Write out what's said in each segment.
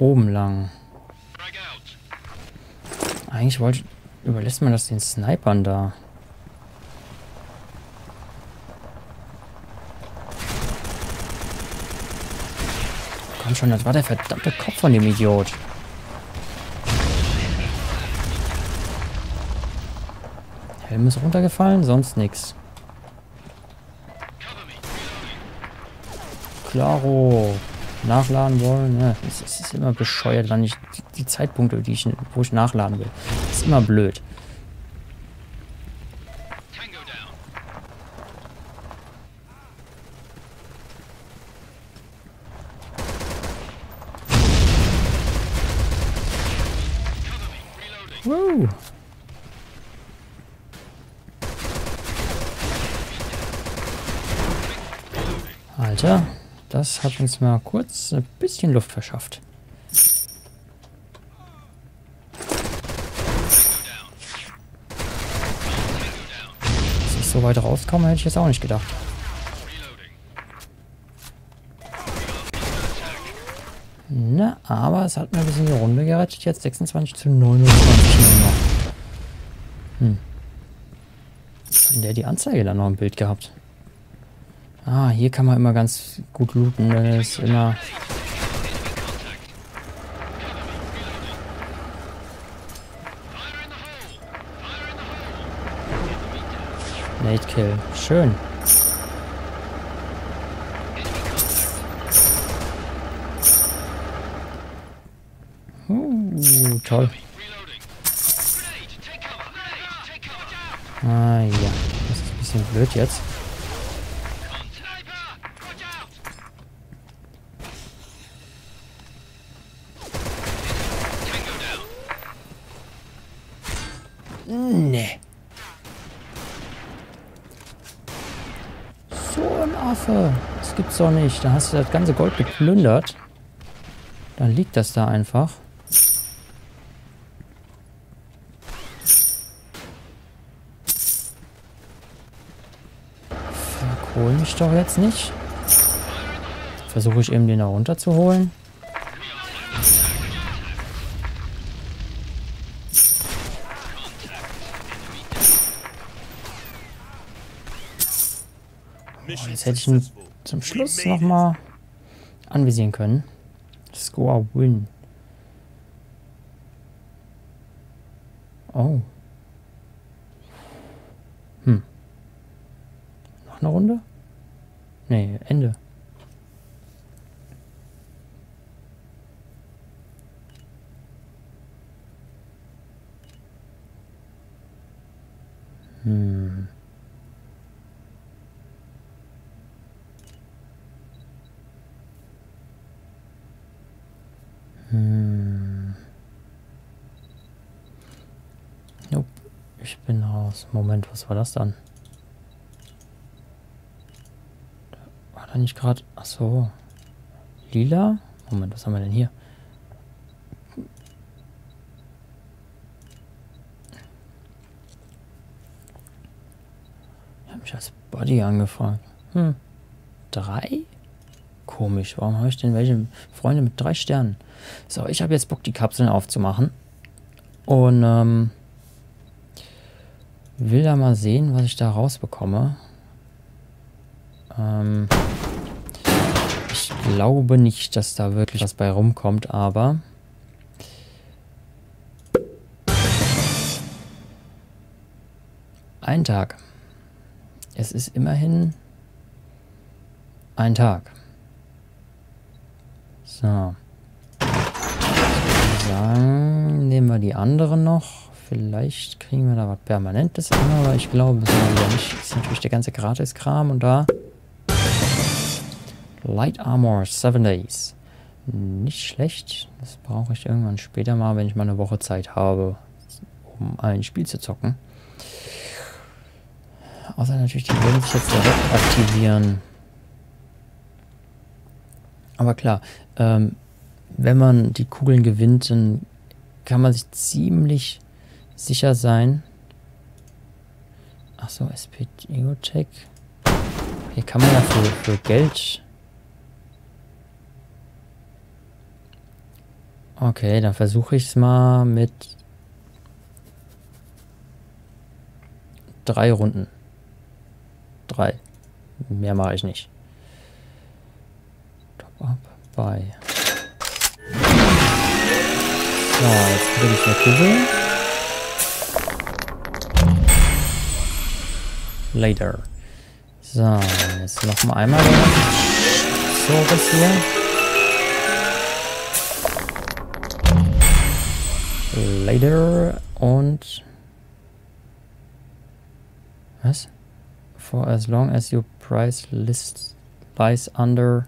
oben lang. Eigentlich überlässt man das den Snipern da. Komm schon, das war der verdammte Kopf von dem Idiot. Helm ist runtergefallen, sonst nichts. Klaro. Nachladen wollen. Ja, es ist immer bescheuert, wann ich die Zeitpunkte, wo ich nachladen will. Das ist immer blöd. Woo. Alter, das hat uns mal kurz ein bisschen Luft verschafft. Dass ich so weit rauskomme, hätte ich jetzt auch nicht gedacht. Na, aber es hat mir ein bisschen die Runde gerettet. Jetzt 26:29 nur noch. Hat denn der die Anzeige dann noch im Bild gehabt? Ah, hier kann man immer ganz gut looten. Das ist immer... Nade Kill. Schön. Toll. Ah ja, das ist ein bisschen blöd jetzt. Nee. So ein Affe. Das gibt's doch nicht. Da hast du das ganze Gold geplündert. Dann liegt das da einfach. Verkohl mich doch jetzt nicht. Versuche ich eben den da runterzuholen. Oh, jetzt hätte ich ihn zum Schluss nochmal anvisieren können. Score Win. Oh. Noch eine Runde? Nee, Ende. Nope. Ich bin raus. Moment, was war das dann? War da nicht gerade... Achso. Lila? Moment, was haben wir denn hier? Ich habe mich als Body angefragt. 3? Komisch, warum habe ich denn welche Freunde mit 3 Sternen? So, ich habe jetzt Bock, die Kapseln aufzumachen. Und will da mal sehen, was ich da rausbekomme. Ich glaube nicht, dass da wirklich was bei rumkommt, aber... Ein Tag. Es ist immerhin ein Tag. So. Ich würde sagen, nehmen wir die anderen noch. Vielleicht kriegen wir da was Permanentes an, aber ich glaube es wieder nicht. Das ist natürlich der ganze Gratis-Kram und da... Light Armor, 7 Days. Nicht schlecht. Das brauche ich irgendwann später mal, wenn ich mal eine Woche Zeit habe, um ein Spiel zu zocken. Außer natürlich, die werden sich jetzt direkt aktivieren. Aber klar, wenn man die Kugeln gewinnt, dann kann man sich ziemlich sicher sein. Achso, SP Geotech. Hier kann man ja für Geld Okay, dann versuche ich es mal mit 3 Runden. 3. Mehr mache ich nicht. Top up bei. So, jetzt kriege ich eine Kugel. Later. So, jetzt noch mal einmal so was hier. Later und was? For as long as your price list lies under.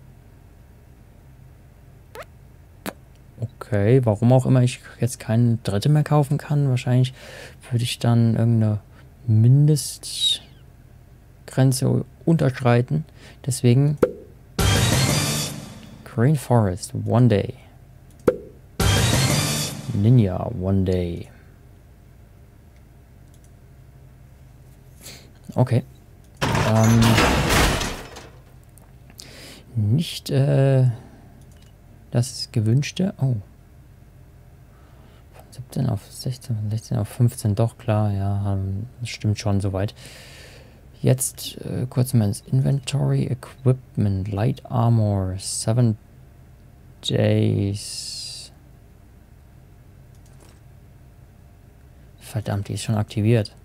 Okay, warum auch immer ich jetzt keine dritte mehr kaufen kann. Wahrscheinlich würde ich dann irgendeine Mindestgrenze unterschreiten. Deswegen Green Forest, one day. Ninja, one day. Okay. Nicht das gewünschte. Oh. Von 17 auf 16, von 16 auf 15, doch klar, ja, das stimmt schon soweit. Jetzt kurz mal ins Inventory. Equipment, Light Armor, 7 Days. Verdammt, die ist schon aktiviert.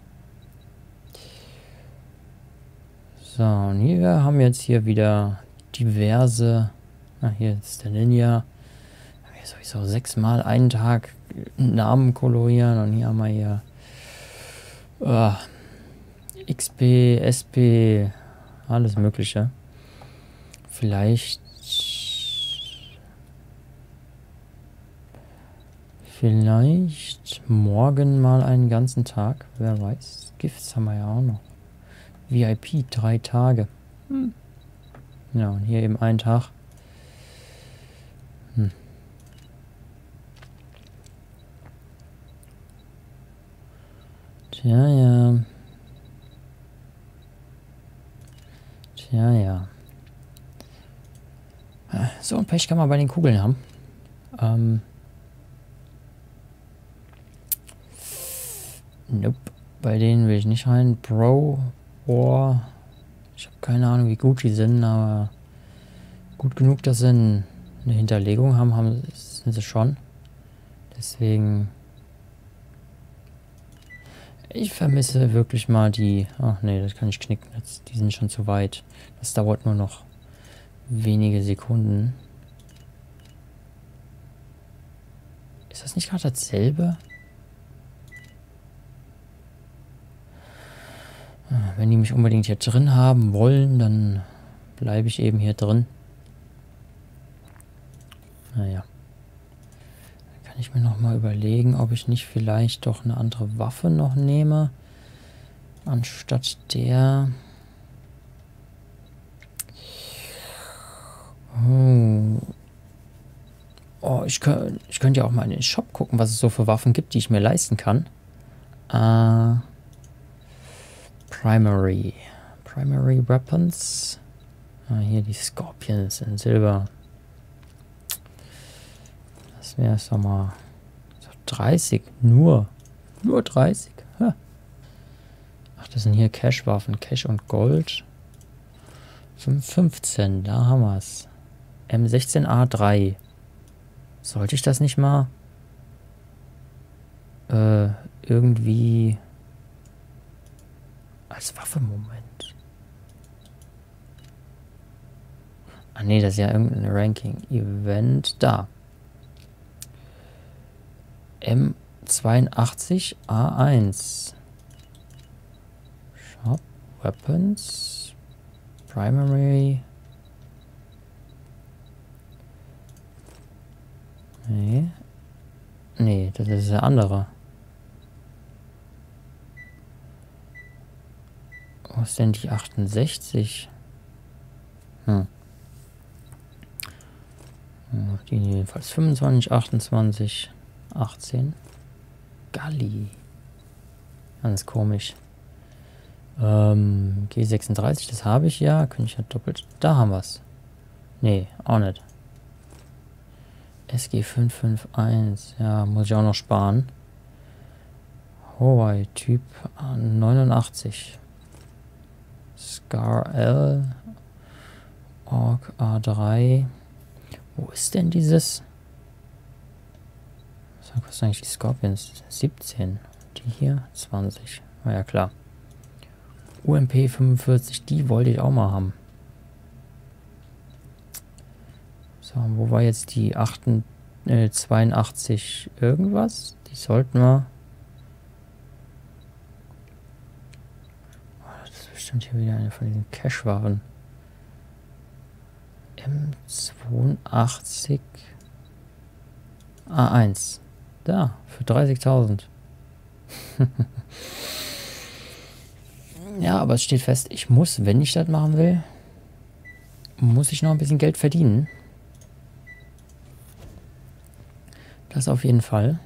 So, und hier haben wir jetzt hier wieder diverse. Na, hier ist der Ninja. Hier sowieso 6 Mal einen Tag Namen kolorieren. Und hier haben wir hier XP, SP, alles Mögliche. Vielleicht morgen mal einen ganzen Tag. Wer weiß. Gifts haben wir ja auch noch. VIP 3 Tage. Ja, und hier eben einen Tag. Tja, ja. Tja, ja. So ein Pech kann man bei den Kugeln haben. Nope. Bei denen will ich nicht rein. Bro, War. Ich habe keine Ahnung, wie gut die sind, aber gut genug, dass sie eine Hinterlegung haben, sind sie schon. Deswegen. Ich vermisse wirklich mal die. Ach nee, das kann ich knicken. Die sind schon zu weit. Das dauert nur noch wenige Sekunden. Ist das nicht gerade dasselbe? Wenn die mich unbedingt hier drin haben wollen, dann bleibe ich eben hier drin. Naja. Da kann ich mir noch mal überlegen, ob ich nicht vielleicht doch eine andere Waffe noch nehme. Anstatt der... Oh, ich könnte ja auch mal in den Shop gucken, was es so für Waffen gibt, die ich mir leisten kann. Primary Weapons. Hier die Scorpions in Silber. Das wäre es doch mal. So 30. Nur 30. Ha. Ach, das sind hier Cash-Waffen. Cash und Gold. 15. Da haben wir es. M16A3. Sollte ich das nicht mal irgendwie als Waffe? Moment. Ah nee, das ist ja irgendein Ranking-Event. Da. M82A1. Shop. Weapons. Primary. Nee. Nee, das ist der andere. Wo ist denn die 68? Die jedenfalls 25, 28, 18. Galli. Ganz komisch. G36, das habe ich ja. Könnte ich ja doppelt. Da haben wir es. Nee, auch nicht. SG 551. Ja, muss ich auch noch sparen. Hawaii, Typ 89. Scar L. Orc A3. Wo ist denn dieses? Was kostet eigentlich die Scorpions? 17. Die hier? 20. Na ja, klar. UMP 45, die wollte ich auch mal haben. So, wo war jetzt die 82 irgendwas? Die sollten wir... Oh, das ist bestimmt hier wieder eine von diesen Cash-Waren. M82 A1. Da, für 30.000. Ja, aber es steht fest, ich muss, wenn ich das machen will, muss ich noch ein bisschen Geld verdienen. Das auf jeden Fall.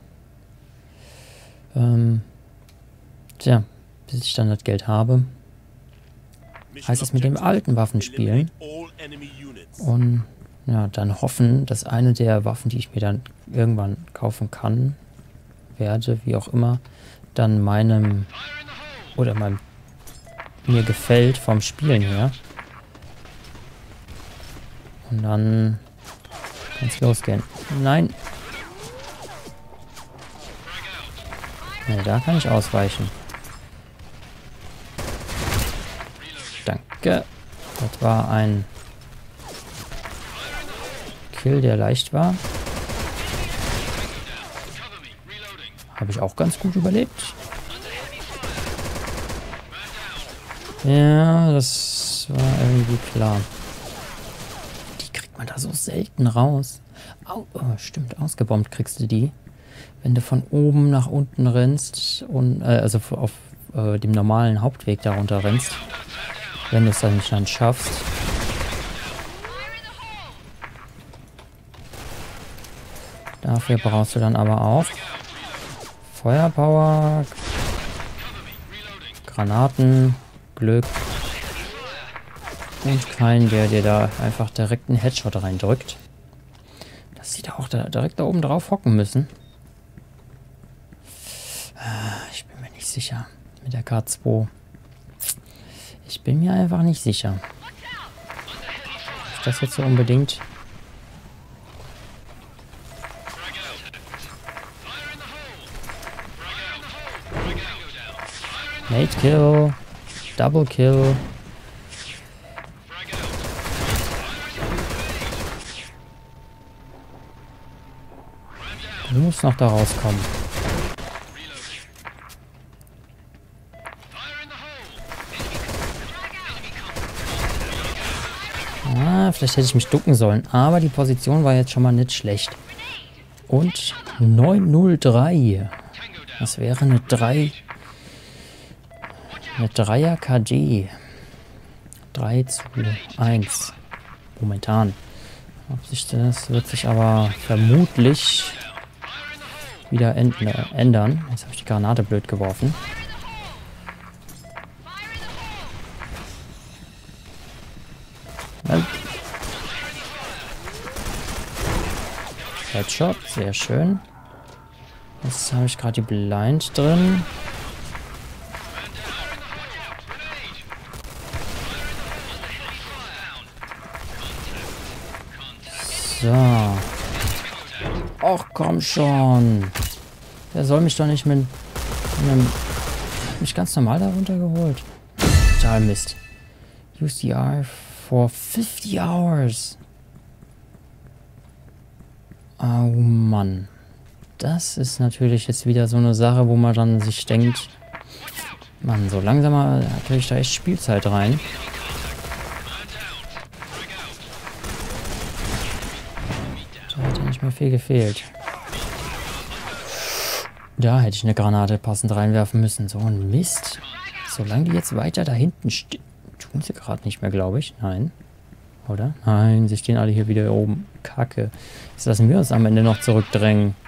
Tja, bis ich dann das Geld habe, heißt es mit den alten Waffen spielen. Und ja, dann hoffen, dass eine der Waffen, die ich mir dann irgendwann kaufen kann, werde, wie auch immer, dann meinem oder meinem mir gefällt vom Spielen her. Und dann kann es losgehen. Nein. Ne, da kann ich ausweichen. Danke. Das war ein Kill, der leicht war. Habe ich auch ganz gut überlebt. Ja, das war irgendwie klar. Die kriegt man da so selten raus. Oh, stimmt, ausgebombt kriegst du die. Wenn du von oben nach unten rennst und also auf dem normalen Hauptweg darunter rennst. Wenn du es dann nicht schaffst. Dafür brauchst du dann aber auch Feuerpower, Granaten, Glück und keinen, der dir da einfach direkt einen Headshot reindrückt. Dass sie da auch direkt da oben drauf hocken müssen. Ich bin mir nicht sicher mit der K2. Ich bin mir einfach nicht sicher. Ist das jetzt so unbedingt? Mate Kill. Double Kill. Du musst noch da rauskommen. Vielleicht hätte ich mich ducken sollen. Aber die Position war jetzt schon mal nicht schlecht. Und 903. Das wäre eine 3. Eine 3er KD. 3:1. Momentan. Das wird sich aber vermutlich wieder ändern. Jetzt habe ich die Granate blöd geworfen. Headshot, sehr schön. Jetzt habe ich gerade die Blind drin. So. Och, komm schon. Der soll mich doch nicht mit einem... mich ganz normal darunter geholt. Total Mist. Use the R for 50 hours. Oh Mann. Das ist natürlich jetzt wieder so eine Sache, wo man dann sich denkt, Mann, so langsam mal kriege ich da echt Spielzeit rein. Da hätte nicht mehr viel gefehlt. Da hätte ich eine Granate passend reinwerfen müssen. So ein Mist. Solange die jetzt weiter da hinten stehen. Tun sie gerade nicht mehr, glaube ich. Nein. Oder? Nein, sie stehen alle hier wieder oben. Kacke. Jetzt lassen wir uns am Ende noch zurückdrängen.